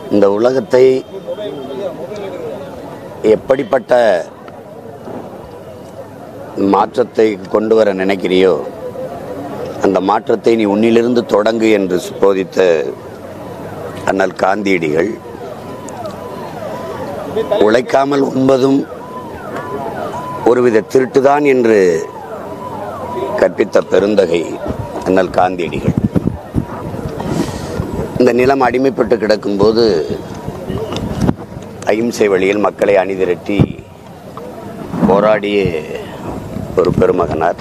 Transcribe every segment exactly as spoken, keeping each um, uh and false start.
இந்த உலகத்தை எப்படிப்பட்ட மாற்றத்தை கொண்டு வர நினைக்கிறியோ அந்த மாற்றத்தை நீ உன்னிலிருந்து தொடங்கு என்று போதித்த அண்ணல் காந்தியடிகள், உழைக்காமல் உண்பதும் ஒருவித திருட்டுதான் என்று கற்பித்த பெருந்தகை அண்ணல் காந்தியடிகள். இந்த நிலம் அடிமைப்பட்டு கிடக்கும்போது அகிம்சை வழியில் மக்களை அணிதிரட்டி போராடிய ஒரு பெருமகனார்.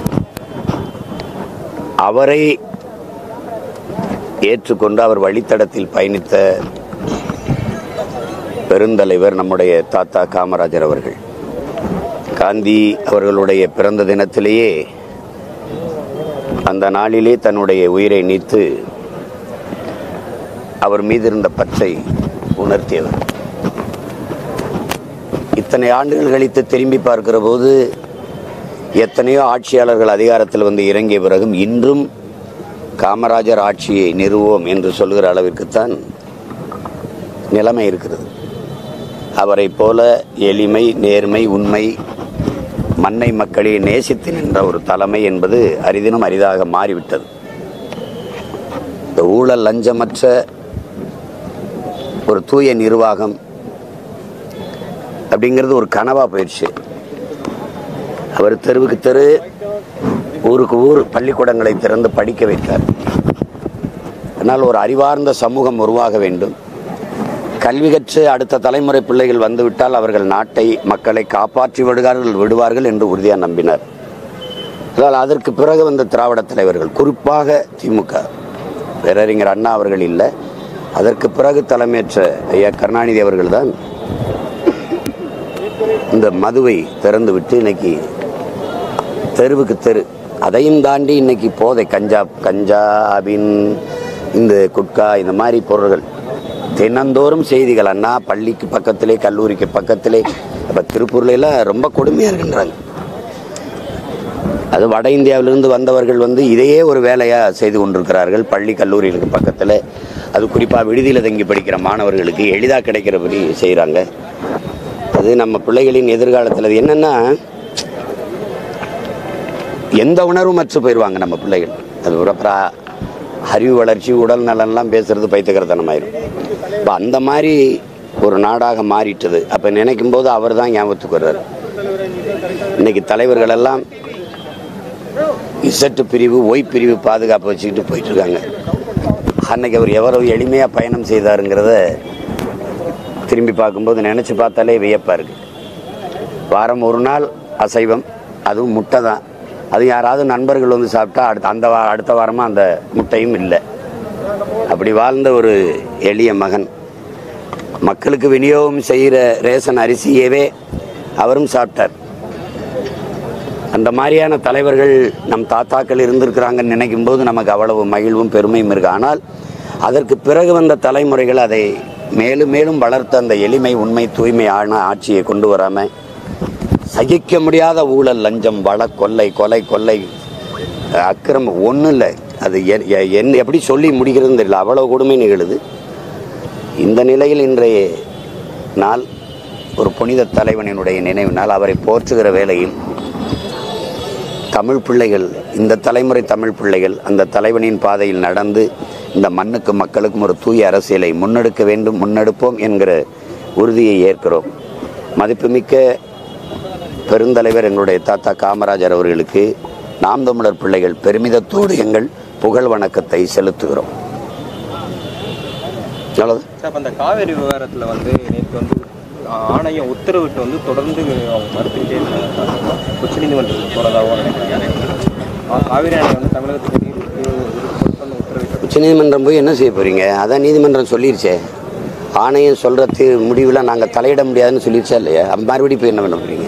அவரை ஏற்றுக்கொண்டு அவர் வழித்தடத்தில் பயணித்த பெருந்தலைவர் நம்முடைய தாத்தா காமராஜர் அவர்கள். காந்தி அவர்களுடைய பிறந்த தினத்திலேயே அந்த நாளிலே தன்னுடைய உயிரை நீத்து அவர் மீது இருந்த பற்றை உணர்த்தியவர். இத்தனை ஆண்டுகள் கழித்து திரும்பி பார்க்கிற போது எத்தனையோ ஆட்சியாளர்கள் அதிகாரத்தில் வந்து இறங்கிய பிறகும் இன்றும் காமராஜர் ஆட்சியை நிறுவோம் என்று சொல்கிற அளவிற்குத்தான் நிலைமை இருக்கிறது. அவரை போல எளிமை, நேர்மை, உண்மை, மண்ணை மக்களை நேசித்து நின்ற ஒரு தலைமை என்பது அரிதினும் அரிதாக மாறிவிட்டது. இந்த ஊழல் லஞ்சமற்ற ஒரு தூய நிர்வாகம் அப்படிங்கிறது ஒரு கனவா போயிடுச்சு. அவர் தெருவுக்கு தெரு, ஊருக்கு ஊர் பள்ளிக்கூடங்களை திறந்து படிக்க வைத்தார். அதனால் ஒரு அறிவார்ந்த சமூகம் உருவாக வேண்டும். கல்வி கற்று அடுத்த தலைமுறை பிள்ளைகள் வந்துவிட்டால் அவர்கள் நாட்டை, மக்களை காப்பாற்றி விடுவார்கள் விடுவார்கள் என்று உறுதியாக நம்பினார். அதனால் அதற்கு பிறகு வந்த திராவிட தலைவர்கள், குறிப்பாக திமுக, பேரறிஞர் அண்ணா அவர்கள் இல்லை, அதற்கு பிறகு தலைமையேற்ற ஐயா கருணாநிதி அவர்கள் தான் இந்த மதுவை திறந்து விட்டு இன்னைக்கு தெருவுக்கு தெரு, அதையும் தாண்டி இன்னைக்கு போதை, கஞ்சா கஞ்சா அபின், இந்த குட்கா, இந்த மாதிரி பொருள்கள் தினந்தோறும் செய்திகள். அண்ணா பள்ளிக்கு பக்கத்திலே, கல்லூரிக்கு பக்கத்திலே, இப்போ திருப்பூர்ல எல்லாம் ரொம்ப கொடுமையாக இருக்கின்றாங்க. அது வட இந்தியாவிலிருந்து வந்தவர்கள் வந்து இதையே ஒரு வேலையாக செய்து கொண்டிருக்கிறார்கள். பள்ளி கல்லூரிகளுக்கு பக்கத்தில், அது குறிப்பாக விடுதியில் தங்கி படிக்கிற மாணவர்களுக்கு எளிதாக கிடைக்கிறபடி செய்கிறாங்க. அது நம்ம பிள்ளைகளின் எதிர்காலத்தில் அது என்னென்னா, எந்த உணர்வும் அற்று போயிடுவாங்க நம்ம பிள்ளைகள். அது அப்புறம் அறிவு வளர்ச்சி, உடல் நலன்லாம் பேசுறது பைத்தியக்காரத்தனமாயிரும். இப்போ அந்த மாதிரி ஒரு நாடாக மாறிட்டது. அப்போ நினைக்கும் போது அவர் தான் ஞாபகத்துக்கு வர்றார். இன்னைக்கு தலைவர்கள் எல்லாம் இசட்டு பிரிவு, ஒய் பிரிவு பாதுகாப்பு வச்சுக்கிட்டு போயிட்டு இருக்காங்க. அன்னைக்கு அவர் எவ்வளவு எளிமையாக பயணம் செய்தாருங்கிறத திரும்பி பார்க்கும்போது நினச்சி பார்த்தாலே வியப்பாக இருக்கு. வாரம் ஒரு நாள் அசைவம், அதுவும் முட்டை தான். அது யாராவது நண்பர்கள் வந்து சாப்பிட்டா அடுத்த அந்த வா அடுத்த வாரமாக அந்த முட்டையும் இல்லை. அப்படி வாழ்ந்த ஒரு எளிய மகன். மக்களுக்கு விநியோகம் செய்கிற ரேஷன் அரிசியவே அவரும் சாப்பிட்டார். அந்த மாதிரியான தலைவர்கள் நம் தாத்தாக்கள் இருந்திருக்கிறாங்கன்னு நினைக்கும் போது நமக்கு அவ்வளவு மகிழ்வும் பெருமையும் இருக்கு. ஆனால் அதற்கு பிறகு வந்த தலைமுறைகள் அதை மேலும் மேலும் வளர்த்த அந்த எளிமை, உண்மை, தூய்மையான ஆட்சியை கொண்டு வராமல் சகிக்க முடியாத ஊழல், லஞ்சம், வள கொள்ளை, கொலை, கொள்ளை, அக்கிரமம் ஒன்றும் இல்லை. அது என் எப்படி சொல்லி முடிகிறதுன்னு தெரியல, அவ்வளோ கொடுமை நிகழுது. இந்த நிலையில் இன்றைய நாள் ஒரு புனித தலைவனினுடைய நினைவு நாள். அவரை போற்றுகிற வேளையில் தமிழ் பிள்ளைகள், இந்த தலைமுறை தமிழ் பிள்ளைகள் அந்த தலைவனின் பாதையில் நடந்து இந்த மண்ணுக்கு மக்களுக்கும் ஒரு தூய அரசியலை முன்னெடுக்க வேண்டும், முன்னெடுப்போம் என்கிற உறுதியை ஏற்கிறோம். மதிப்புமிக்க பெருந்தலைவர் எங்களுடைய தாத்தா காமராஜர் அவர்களுக்கு நாம் தமிழர் பிள்ளைகள் பெருமிதத்தோடு எங்கள் புகழ் வணக்கத்தை செலுத்துகிறோம். அந்த காவேரி விவகாரத்தில் வந்து நேற்று வந்து ஆணையம் உத்தரவிட்டு வந்து தொடர்ந்து அவங்க மறுத்துக்கிட்டே இருக்காங்க. உச்ச நீதிமன்றத்துக்கு போகிறதாகவும் நினைக்கிறாங்க. காவிரி ஆணையம் வந்து தமிழகத்துக்கு உத்தரவிட்டு உச்ச நீதிமன்றம் போய் என்ன செய்ய போறீங்க? அதான் நீதிமன்றம் சொல்லிருச்சே, ஆணையம் சொல்றது முடிவில் நாங்கள் தலையிட முடியாதுன்னு சொல்லிடுச்சா இல்லையா? மறுபடியும் போய் என்ன பண்ண போறீங்க?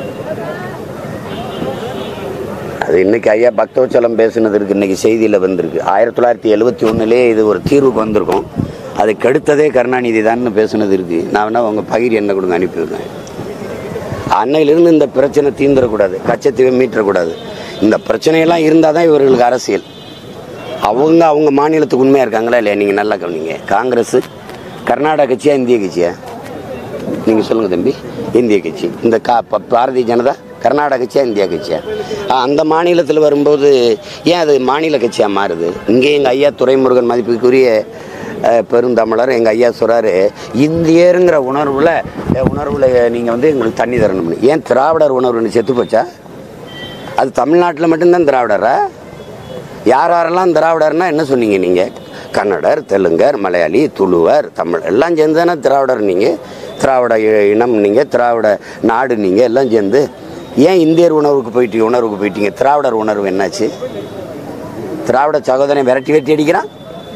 அது இன்னைக்கு ஐயா பக்தவச்சலம் பேசுனது இருக்கு, இன்னைக்கு செய்தியில் வந்திருக்கு. ஆயிரத்தி தொள்ளாயிரத்தி எழுபத்தி ஒன்னுலே இது ஒரு தீர்வுக்கு வந்திருக்கும். அதை கெடுத்ததே கருணாநிதி தான் பேசுனது இருக்கு. நான் வேணா உங்க பகிர் என்ன கொடுங்க அனுப்பிவிடுறேன். அன்னையிலிருந்து இந்த பிரச்சனை தீர்ந்துடக்கூடாது, கச்சத்தீவை மீட்டக்கூடாது. இந்த பிரச்சனையெல்லாம் இருந்தால் தான் இவர்களுக்கு அரசியல். அவங்க அவங்க மாநிலத்துக்கு உண்மையாக இருக்காங்களா இல்லையா? நீங்கள் நல்லா கவனிங்க. காங்கிரஸ் கர்நாடக கட்சியா இந்திய கட்சியா? நீங்கள் சொல்லுங்கள் தம்பி. இந்திய கட்சி. இந்த கா பாரதிய ஜனதா கர்நாடக கட்சியா இந்தியா கட்சியா? அந்த மாநிலத்தில் வரும்போது ஏன் அது மாநில கட்சியாக மாறுது? இங்கே எங்கள் ஐயா துரைமுருகன் மதிப்புக்குரிய பெருந்தமிழர் எங்கள் ஐயா சொல்கிறாரு, இந்தியருங்கிற உணர்வில் உணர்வில் நீங்கள் வந்து எங்களுக்கு தண்ணி தரணும்னு. ஏன் திராவிடர் உணர்வுன்னு செத்து போச்சா? அது தமிழ்நாட்டில் மட்டும்தான் திராவிடரா? யார் யாரெல்லாம் திராவிடர்னா என்ன சொன்னீங்க நீங்கள்? கன்னடர், தெலுங்கர், மலையாளி, துளுவர், தமிழ் எல்லாம் சேர்ந்து தானே திராவிடர். நீங்கள் திராவிட இனம், நீங்கள் திராவிட நாடு, நீங்கள் எல்லாம் சேர்ந்து ஏன் இந்தியர் உணர்வுக்கு போயிட்டீங்க உணர்வுக்கு போயிட்டீங்க திராவிடர் உணர்வு என்னாச்சு? திராவிட சகோதரனை விரட்டி வெட்டி அடிக்கிறான்.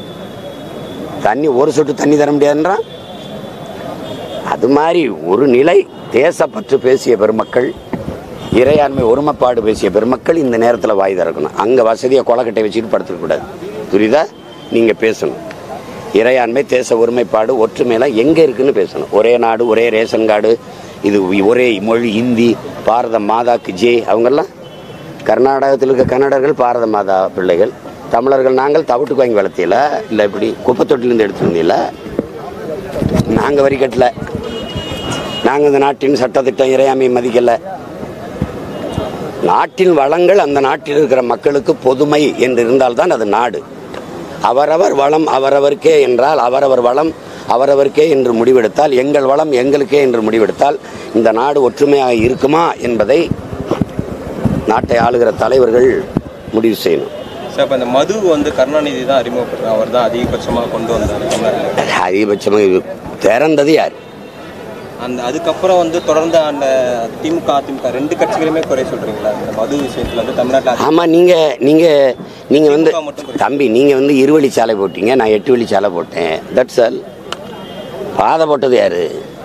தண்ணி ஒரு சொட்டு தண்ணி தர முடியாதுன்றான். அது மாதிரி ஒரு நிலை தேசப்பற்று பேசிய பெருமக்கள், இறையாண்மை ஒருமைப்பாடு பேசிய பெருமக்கள் இந்த நேரத்தில் வாய் திறக்கணும். அங்கே வசதியை கொலக்கட்டை வச்சுட்டு படுத்துக்கூடாது. புரியுதா? நீங்கள் பேசணும். இறையாண்மை, தேச ஒருமைப்பாடு, ஒற்றுமையெல்லாம் எங்கே இருக்குன்னு பேசணும். ஒரே நாடு, ஒரே ரேஷன் கார்டு, இது ஒரே மொழி ஹிந்தி, பாரத மாதாக்கு ஜே. அவங்கெல்லாம் கர்நாடகத்தில் இருக்க கன்னடர்கள் பாரத மாதா பிள்ளைகள். தமிழர்கள் நாங்கள் தவிட்டுக்கு வாங்கி வளர்த்தியில இல்லை, இப்படி குப்பை தொட்டிலேருந்து எடுத்துருந்தீங்கள. நாங்கள் வரி கட்டல. நாங்கள் இந்த நாட்டின் சட்டத்திட்டம் இறையாண்மையை மதிக்கலை. நாட்டின் வளங்கள் அந்த நாட்டில் இருக்கிற மக்களுக்கு பொதுமை என்று இருந்தால்தான் அது நாடு. அவரவர் வளம் அவரவருக்கே என்றால், அவரவர் வளம் அவரவருக்கே என்று முடிவெடுத்தால், எங்கள் வளம் எங்களுக்கே என்று முடிவெடுத்தால் இந்த நாடு ஒற்றுமையாக இருக்குமா என்பதை நாட்டை ஆளுகிற தலைவர்கள் முடிவு செய்யணும். சார், இப்போ இந்த மது வந்து கருணாநிதி தான் அறிமுகப்படுறார். அவர் தான் அதிகபட்சமாக கொண்டு வந்தார். அதிகபட்சமாக திறந்தது யார்? அந்த அதுக்கப்புறம் வந்து தொடர்ந்து அந்த திமுக அதிமுக ரெண்டு கட்சிகளுமே குறை சொல்றீங்களா இந்த மது விஷயத்துல வந்து தமிழ்நாட்டில்? ஆமாம். நீங்கள் நீங்கள் நீங்கள் வந்து தம்பி நீங்கள் வந்து இருவழிச்சாலை போட்டீங்க, நான் எட்டு வழிச்சாலை போட்டேன். That's all. பாதை போட்டது யாரு?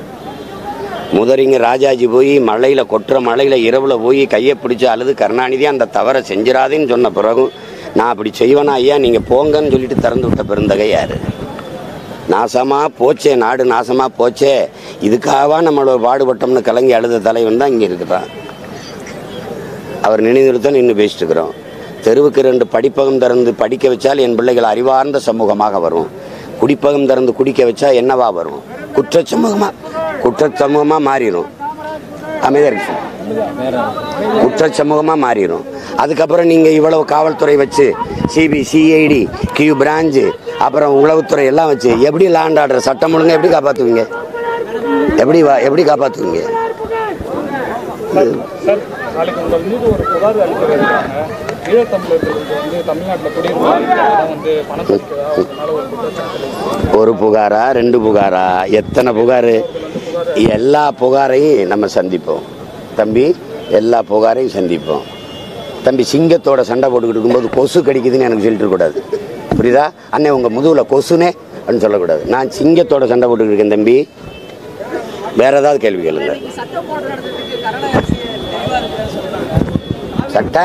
முதறிங்க ராஜாஜி போய் மழையில் கொட்டுற மழையில் இரவில் போய் கையை பிடிச்சி அழுது கருணாநிதி அந்த தவறை செஞ்சிடாதேன்னு சொன்ன பிறகும் நான் அப்படி செய்வேனா ஐயா நீங்கள் போங்கன்னு சொல்லிட்டு திறந்து விட்ட பெருந்தகை யார்? நாசமாக போச்சே, நாடு நாசமாக போச்சே, இதுக்காகவா நம்மளோட பாடுபட்டோம்னு கலங்கி அழுத தலைவன் தான் இங்கே இருக்கிறான். அவர் நினைவுறுத்தான் இன்னும் பேசிட்டு இருக்கிறோம். தெருவுக்கு ரெண்டு படிப்பகம் திறந்து படிக்க வச்சால் என் பிள்ளைகள் அறிவார்ந்த சமூகமாக வரும். குடிப்பகம் திறந்து குடிக்க வச்சா என்னவா வரும்? குற்ற சமூகமாக குற்ற சமூகமாக மாறிடும். அமைதியாக இருக்கு. குற்ற சமூகமாக மாறிடும். அதுக்கப்புறம் நீங்கள் இவ்வளவு காவல்துறை வச்சு சிபி, சிஐடி, கியூ பிரான்ச்சு, அப்புறம் உளவுத்துறை எல்லாம் வச்சு எப்படி லாண்ட் ஆர்டர் சட்டம் ஒழுங்கா எப்படி காப்பாற்றுவீங்க? எப்படி வா எப்படி காப்பாற்றுவீங்க? ஒரு புகாரா, ரெண்டு புகாரா, எத்தனை புகார்? எல்லா புகாரையும் நம்ம சந்திப்போம் தம்பி. எல்லா புகாரையும் சந்திப்போம் தம்பி. சிங்கத்தோட சண்டை போட்டுக்கிட்டு இருக்கும்போது கொசு கடிக்குதுன்னு எனக்கு சொல்லிட்டு இருக்கக்கூடாது. புரியுதா? அண்ணே உங்கள் முதுகில் கொசுனே அப்படின்னு சொல்லக்கூடாது. நான் சிங்கத்தோட சண்டை போட்டுக்கிட்டு இருக்கேன் தம்பி. வேற ஏதாவது கேள்வி கேளுங்க. சட்டை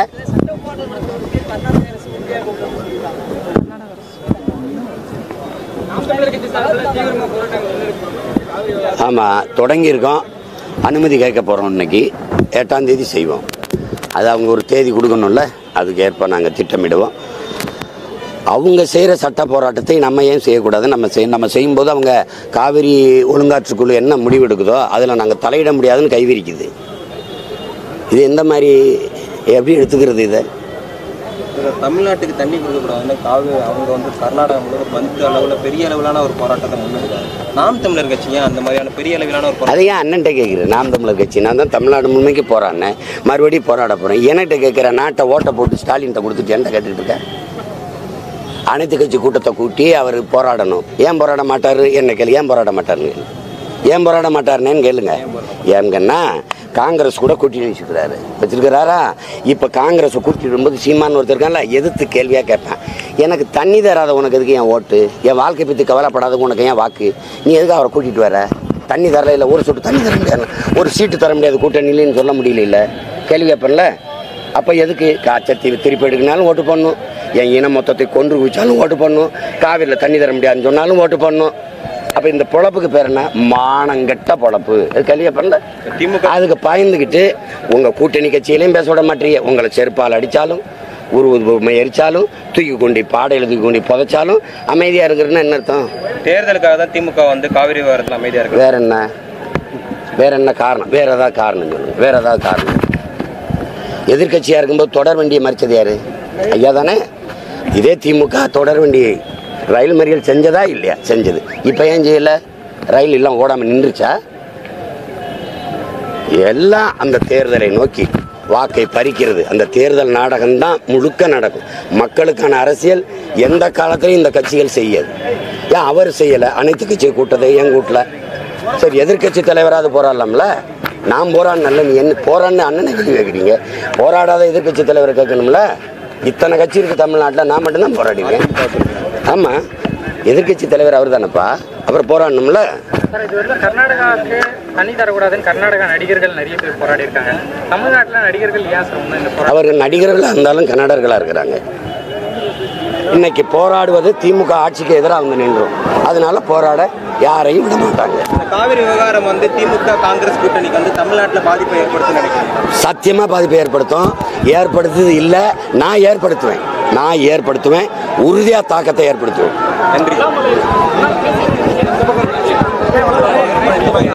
ஆமாம் தொடங்கியிருக்கோம். அனுமதி கேட்க போகிறோம். இன்னைக்கு எட்டாம் தேதி செய்வோம். அது அவங்க ஒரு தேதி கொடுக்கணும்ல, அதுக்கு ஏற்ப நாங்கள் திட்டமிடுவோம். அவங்க செய்கிற சட்ட போராட்டத்தை நம்ம ஏன் செய்யக்கூடாது? நம்ம செய் நம்ம செய்யும்போது அவங்க காவிரி ஒழுங்காற்றுக்குழு என்ன முடிவெடுக்குதோ அதில் நாங்கள் தலையிட முடியாதுன்னு கைவிரிக்குது. இது எந்த மாதிரி எப்படி எடுத்துக்கிறது? இதை தமிழ்நாட்டுக்கு தண்ணி கொடுக்கக்கூடாதுன்னு காவிரி அவங்க வந்து கர்நாடகா பந்து அளவில் பெரிய அளவிலான ஒரு போராட்டத்தை முன்னெடுக்கிறாங்க. நாம் தமிழர் கட்சியா அந்த மாதிரியான பெரிய அளவிலான ஒரு அதை ஏன் அண்ணன்ட்ட கேட்குறேன்? நாம் தமிழர் கட்சி நான் தான் தமிழ்நாடு முழுமைக்கு போராடினேன், மறுபடியும் போராட போகிறேன். என்கிட்ட கேட்குறேன். நாட்டை ஓட்டை போட்டு ஸ்டாலின்கிட்ட கொடுத்துட்டு என்ன கேட்டுட்டு இருக்கேன்? அனைத்து கட்சி கூட்டத்தை கூட்டி அவர் போராடணும். ஏன் போராட மாட்டார்? என்ன கேள்வி. ஏன் போராட மாட்டாருன்னு ஏன் போராட மாட்டாருன்னு கேளுங்க. ஏங்கன்னா காங்கிரஸ் கூட கூட்டணி வச்சுக்கிறாரு வச்சிருக்கிறாரா? இப்போ காங்கிரஸை கூட்டிட்டு வரும்போது சீமான் ஒருத்தர் இருக்கான்ல, எதிர்த்து கேள்வியாக கேட்பேன். எனக்கு தண்ணி தராத உனக்கு எதுக்கு என் ஓட்டு? என் வாழ்க்கை பற்றி கவலைப்படாத உனக்கு ஏன் வாக்கு? நீ எதுக்கு அவரை கூட்டிகிட்டு வர? தண்ணி தரல இல்லை, ஒரு சொட்டு தண்ணி தர முடியாது, ஒரு சீட்டு தர முடியாது கூட்டணியிலன்னு சொல்ல முடியல இல்லை கேள்வி கேட்பேன்ல. அப்போ எதுக்கு காச்சத்தி திருப்பி எடுக்கினாலும் ஓட்டு பண்ணணும், என் இனம் மொத்தத்தை கொன்று குவிச்சாலும் ஓட்டு பண்ணணும், காவிரியில் தண்ணி தர முடியாதுன்னு சொன்னாலும் ஓட்டு பண்ணணும். அப்போ இந்த பொழப்புக்கு பேர் என்ன? மானங்கட்ட பொழப்பு. அது கேள்வி பண்ணல. அதுக்கு பாய்ந்துக்கிட்டு உங்கள் கூட்டணி கட்சியிலையும் பேச விட மாட்டீங்க. உங்களை செருப்பால் அடித்தாலும், உருவ எரிச்சாலும், தூக்கி கொண்டு பாடையில் தூக்கி கொண்டு புதைச்சாலும் அமைதியாக இருக்கிறதுன்னா என்ன அர்த்தம்? தேர்தலுக்காக தான் திமுக வந்து காவிரி விவகாரத்தில் அமைதியா இருக்கு. வேற என்ன வேற என்ன காரணம்? வேற ஏதாவது காரணம் சொல்லுங்க. வேற ஏதாவது காரணம்? எதிர்கட்சியா இருக்கும்போது தொடர் வண்டியை மறிச்சது யாரு? ஐயா தானே. இதே திமுக தொடர் வண்டியை ரயில் மறியல் செஞ்சதா இல்லையா? செஞ்சது. இப்ப ஏன் செய்யல? ரயில் எல்லாம் ஓடாம நின்றுச்சா? எல்லாம் அந்த தேர்தலை நோக்கி வாக்கை பறிக்கிறது. அந்த தேர்தல் நாடகம்தான் முழுக்க நடக்கும். மக்களுக்கான அரசியல் எந்த காலத்திலையும் இந்த கட்சிகள் செய்யாது. ஏன் அவர் செய்யலை? அனைத்து கட்சியை கூட்டத்தை ஏன் கூட்டல? சரி, எதிர்கட்சி தலைவராது போராடலாம்ல. நான் போராடினல்ல, நீ என்ன போராடின அண்ணனை கேள்வி கேட்குறீங்க? போராடாத எதிர்கட்சி தலைவரை கேட்கணும்ல. இத்தனை கட்சி இருக்கு தமிழ்நாட்டில், நான் மட்டும்தான் போராடினேன். ஆமாம், எதிர்கட்சி தலைவர் அவர் தானப்பா, அப்புறம் போராடணும்ல. கர்நாடகாவுக்கு தண்ணி தரக்கூடாதுன்னு கர்நாடகா நடிகர்கள் நிறைய பேர் போராடி இருக்காங்க. தமிழ்நாட்டில் நடிகர்கள் ஏன் சார் அவர்கள் நடிகர்களாக இருந்தாலும் கன்னடர்களாக இருக்கிறாங்க. இன்னைக்கு போராடுவது திமுக ஆட்சிக்கு எதிராக வந்து நின்றோம். அதனால போராட யாரையும் விட மாட்டாங்க. காவிரி விவகாரம் வந்து திமுக காங்கிரஸ் கூட்டணிக்கு வந்து தமிழ்நாட்டில் பாதிப்பை ஏற்படுத்தும் நினைக்கிறேன். சத்தியமா பாதிப்பை ஏற்படுத்தும். ஏற்படுத்துது இல்லை, நான் ஏற்படுத்துவேன். நான் ஏற்படுத்துவேன். உறுதியா தாக்கத்தை ஏற்படுத்துவேன். நன்றி.